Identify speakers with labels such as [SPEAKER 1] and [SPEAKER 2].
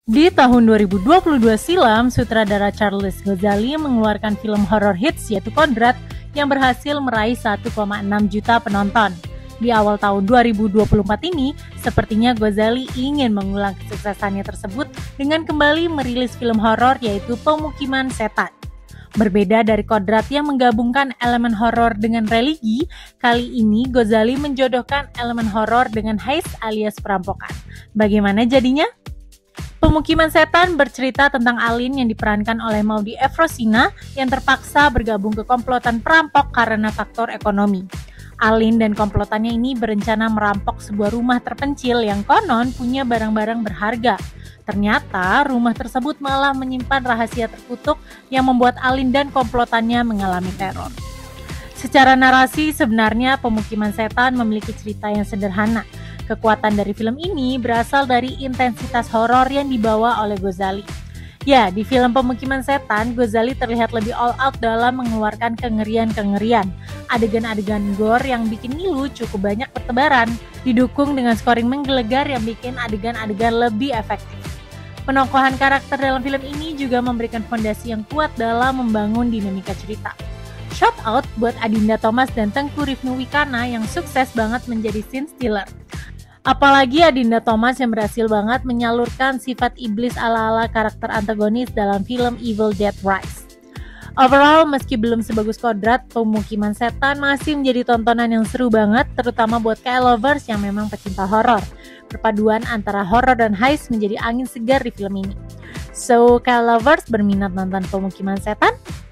[SPEAKER 1] Di tahun 2022 silam, sutradara Charles Ghazali mengeluarkan film horor hits yaitu Kodrat yang berhasil meraih 1,6 juta penonton. Di awal tahun 2024 ini, sepertinya Ghazali ingin mengulang kesuksesannya tersebut dengan kembali merilis film horor yaitu Pemukiman Setan. Berbeda dari Kodrat yang menggabungkan elemen horor dengan religi, kali ini Ghazali menjodohkan elemen horor dengan heist alias perampokan. Bagaimana jadinya? Pemukiman Setan bercerita tentang Alin yang diperankan oleh Maudy Efrosina yang terpaksa bergabung ke komplotan perampok karena faktor ekonomi. Alin dan komplotannya ini berencana merampok sebuah rumah terpencil yang konon punya barang-barang berharga. Ternyata rumah tersebut malah menyimpan rahasia terkutuk yang membuat Alin dan komplotannya mengalami teror. Secara narasi sebenarnya Pemukiman Setan memiliki cerita yang sederhana. Kekuatan dari film ini berasal dari intensitas horor yang dibawa oleh Ghazali. Ya, di film Pemukiman Setan, Ghazali terlihat lebih all out dalam mengeluarkan kengerian-kengerian. Adegan-adegan gore yang bikin ngilu cukup banyak bertebaran, didukung dengan scoring menggelegar yang bikin adegan-adegan lebih efektif. Penokohan karakter dalam film ini juga memberikan fondasi yang kuat dalam membangun dinamika cerita. Shout out buat Adinda Thomas dan Tengku Rifnu Wikana yang sukses banget menjadi scene stealer. Apalagi Adinda Thomas yang berhasil banget menyalurkan sifat iblis ala-ala karakter antagonis dalam film Evil Dead Rise. Overall, meski belum sebagus Kodrat, Pemukiman Setan masih menjadi tontonan yang seru banget, terutama buat K-lovers yang memang pecinta horor. Perpaduan antara horor dan heist menjadi angin segar di film ini. So, K-lovers berminat nonton Pemukiman Setan?